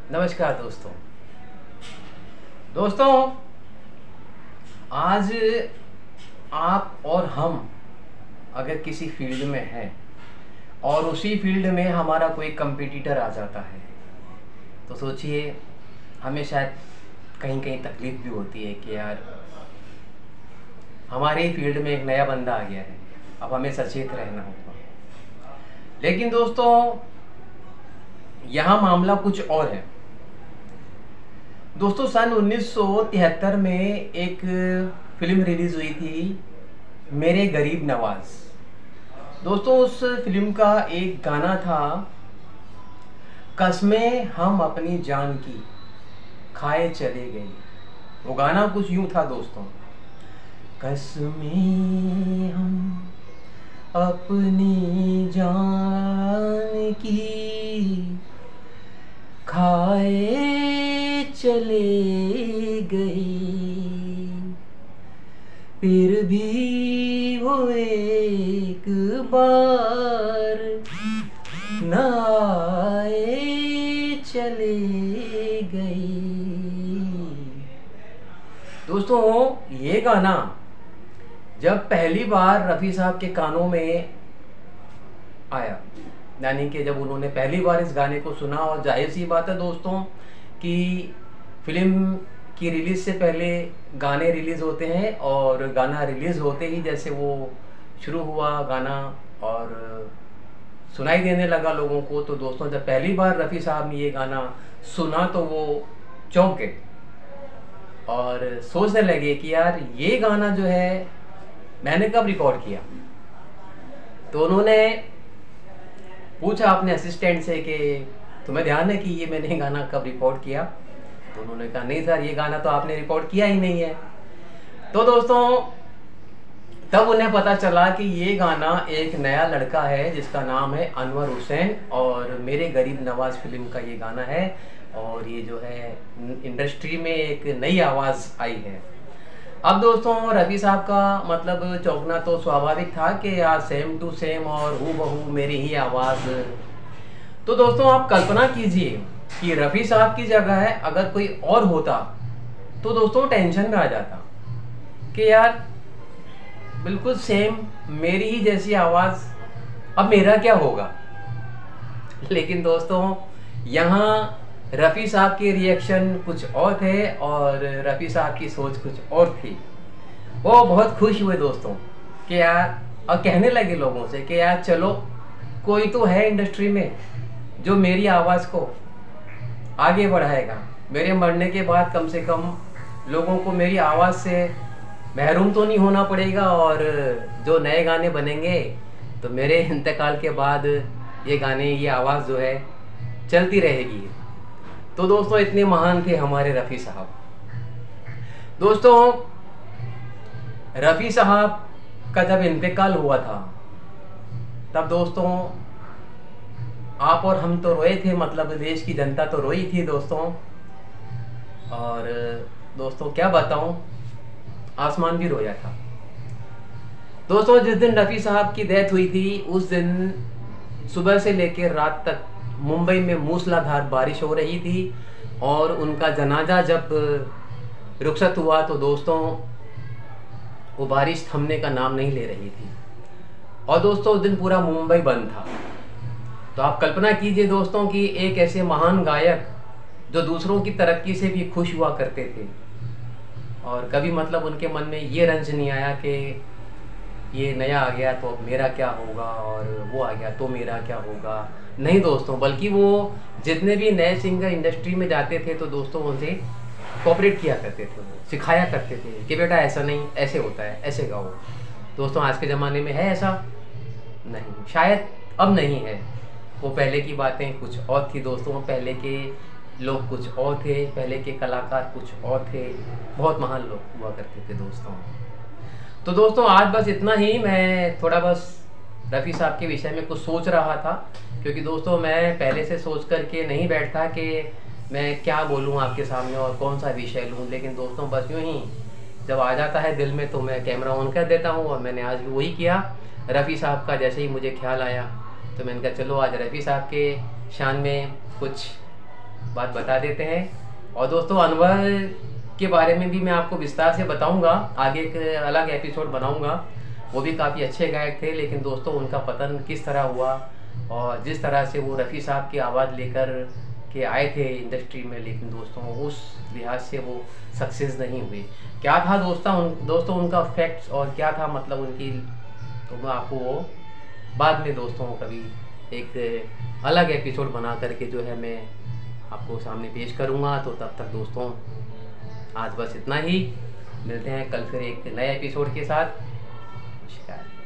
नमस्कार दोस्तों। दोस्तों, आज आप और हम अगर किसी फील्ड में हैं और उसी फील्ड में हमारा कोई कंपटीटर आ जाता है तो सोचिए, हमें शायद कहीं कहीं तकलीफ भी होती है कि यार हमारे ही फील्ड में एक नया बंदा आ गया है, अब हमें सचेत रहना होगा। लेकिन दोस्तों, यहाँ मामला कुछ और है। दोस्तों, सन 1973 में एक फिल्म रिलीज हुई थी, मेरे गरीब नवाज। दोस्तों, उस फिल्म का एक गाना था, कसमें हम अपनी जान की खाए चले गए। वो गाना कुछ यूं था दोस्तों, कसमें हम अपनी जान की खाए चले गए, फिर भी वो एक बार न आए चले गए। दोस्तों, ये गाना जब पहली बार रफ़ी साहब के कानों में आया, यानी कि जब उन्होंने पहली बार इस गाने को सुना, और जाहिर सी बात है दोस्तों कि फिल्म की रिलीज़ से पहले गाने रिलीज़ होते हैं, और गाना रिलीज़ होते ही जैसे वो शुरू हुआ गाना और सुनाई देने लगा लोगों को, तो दोस्तों जब पहली बार रफ़ी साहब ने ये गाना सुना तो वो चौंक गए और सोचने लगे कि यार ये गाना जो है मैंने कब रिकॉर्ड किया। तो उन्होंने पूछा अपने असिस्टेंट से कि तुम्हें ध्यान है कि ये मैंने गाना कब रिकॉर्ड किया? तो उन्होंने कहा नहीं सर, ये गाना तो आपने रिकॉर्ड किया ही नहीं है। तो दोस्तों, तब उन्हें पता चला कि ये गाना एक नया लड़का है जिसका नाम है अनवर हुसैन, और मेरे गरीब नवाज फिल्म का ये गाना है, और ये जो है इंडस्ट्री में एक नई आवाज़ आई है। अब दोस्तों, रफ़ी साहब का मतलब चौंकना तो स्वाभाविक था कि यार सेम टू सेम और हूबहू मेरी ही आवाज़। तो दोस्तों, आप कल्पना कीजिए कि रफ़ी साहब की जगह है अगर कोई और होता तो दोस्तों टेंशन में आ जाता कि यार बिल्कुल सेम मेरी ही जैसी आवाज़, अब मेरा क्या होगा। लेकिन दोस्तों, यहाँ रफ़ी साहब के रिएक्शन कुछ और थे और रफ़ी साहब की सोच कुछ और थी। वो बहुत खुश हुए दोस्तों कि यार, और कहने लगे लोगों से कि यार चलो, कोई तो है इंडस्ट्री में जो मेरी आवाज़ को आगे बढ़ाएगा। मेरे मरने के बाद कम से कम लोगों को मेरी आवाज़ से महरूम तो नहीं होना पड़ेगा, और जो नए गाने बनेंगे तो मेरे इंतकाल के बाद ये गाने, ये आवाज़ जो है चलती रहेगी। तो दोस्तों, इतने महान थे हमारे रफ़ी साहब। दोस्तों, रफ़ी साहब का जब इंतकाल हुआ था तब दोस्तों आप और हम तो रोए थे, मतलब देश की जनता तो रोई थी दोस्तों। और दोस्तों क्या बताऊं, आसमान भी रोया था। दोस्तों, जिस दिन रफ़ी साहब की डेथ हुई थी उस दिन सुबह से लेकर रात तक मुंबई में मूसलाधार बारिश हो रही थी, और उनका जनाजा जब रुखसत हुआ तो दोस्तों वो बारिश थमने का नाम नहीं ले रही थी, और दोस्तों उस दिन पूरा मुंबई बंद था। तो आप कल्पना कीजिए दोस्तों कि एक ऐसे महान गायक जो दूसरों की तरक्की से भी खुश हुआ करते थे, और कभी मतलब उनके मन में ये रंज नहीं आया कि ये नया आ गया तो अब मेरा क्या होगा, और वो आ गया तो मेरा क्या होगा। नहीं दोस्तों, बल्कि वो जितने भी नए सिंगर इंडस्ट्री में जाते थे तो दोस्तों उनसे कोऑपरेट किया करते थे, वो सिखाया करते थे कि बेटा ऐसा नहीं, ऐसे होता है, ऐसे गाओ। दोस्तों, आज के ज़माने में है ऐसा? नहीं, शायद अब नहीं है। वो पहले की बातें कुछ और थी दोस्तों, पहले के लोग कुछ और थे, पहले के कलाकार कुछ और थे, बहुत महान लोग हुआ करते थे दोस्तों। तो दोस्तों, आज बस इतना ही। मैं थोड़ा बस रफ़ी साहब के विषय में कुछ सोच रहा था, क्योंकि दोस्तों मैं पहले से सोच करके नहीं बैठता कि मैं क्या बोलूं आपके सामने और कौन सा विषय लूं, लेकिन दोस्तों बस यूं ही जब आ जाता है दिल में तो मैं कैमरा ऑन कर देता हूं, और मैंने आज भी वही किया। रफ़ी साहब का जैसे ही मुझे ख्याल आया तो मैंने कहा चलो आज रफ़ी साहब के शान में कुछ बात बता देते हैं। और दोस्तों अनवर के बारे में भी मैं आपको विस्तार से बताऊंगा, आगे एक अलग एपिसोड बनाऊंगा। वो भी काफ़ी अच्छे गायक थे, लेकिन दोस्तों उनका पतन किस तरह हुआ और जिस तरह से वो रफ़ी साहब की आवाज़ लेकर के आए थे इंडस्ट्री में, लेकिन दोस्तों उस लिहाज से वो सक्सेस नहीं हुए। क्या था दोस्तों उनका फैक्ट्स और क्या था मतलब उनकी, तो मैं आपको वो बाद में दोस्तों कभी एक अलग एपिसोड बना करके जो है मैं आपको सामने पेश करूँगा। तो तब तक दोस्तों आज बस इतना ही, मिलते हैं कल फिर एक नए एपिसोड के साथ। नमस्कार।